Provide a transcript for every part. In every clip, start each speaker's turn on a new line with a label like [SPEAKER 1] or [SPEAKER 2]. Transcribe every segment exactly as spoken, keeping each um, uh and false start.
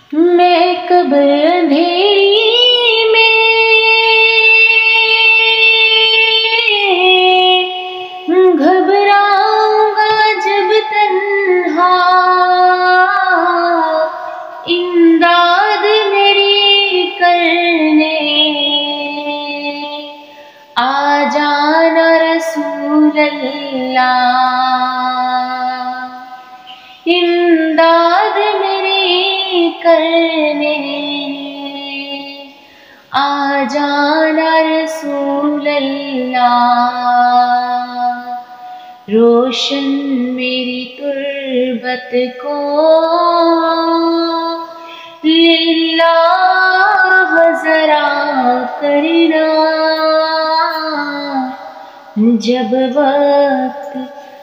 [SPEAKER 1] मैं कब अंधेरी में घबराऊंगा जब तन्हा, इमदाद मेरी करने आ जाना रसूल अल्लाह। इमदाद मेरी करने आ जाना रसूल अल्लाह। रोशन मेरी तुर्बत को लिल्लाह ज़रा करना, जब वक्त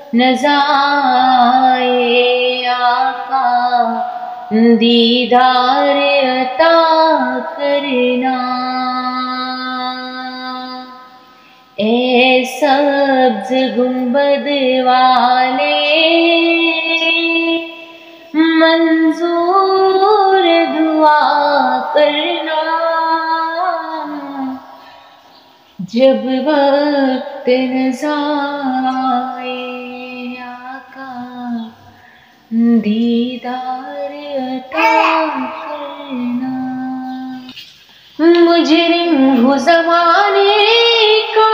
[SPEAKER 1] नज़ाए आका दीदार अता करना। ए सब्ज़ गुंबद वाले मंजूर दुआ करना, जब वक्त नज़ाए आका दीदार अता करना। मुजरिम हूँ ज़माने का,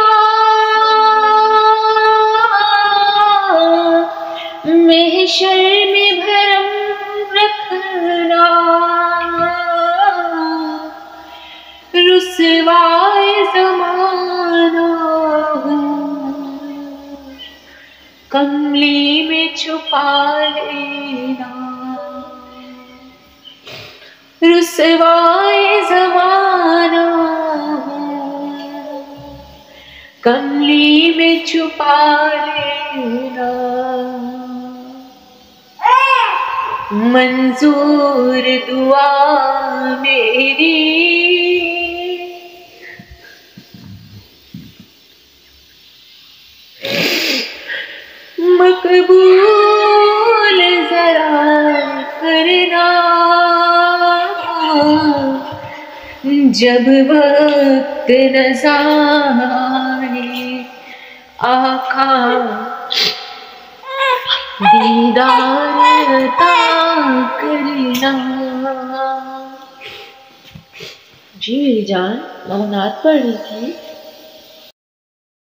[SPEAKER 1] महशर में भरम रखना, रुसवाए ज़माना हूँ कमली में छुपा लेना। रुसवाए ज़माना हूँ कमली में छुपा लेना, मंजूर दुआ मेरी मकबूल ज़रा करना, जब वक्त नज़ाए आका दीदार अता करना। जी मेरी जान, मैं नात पढ़ रही थी।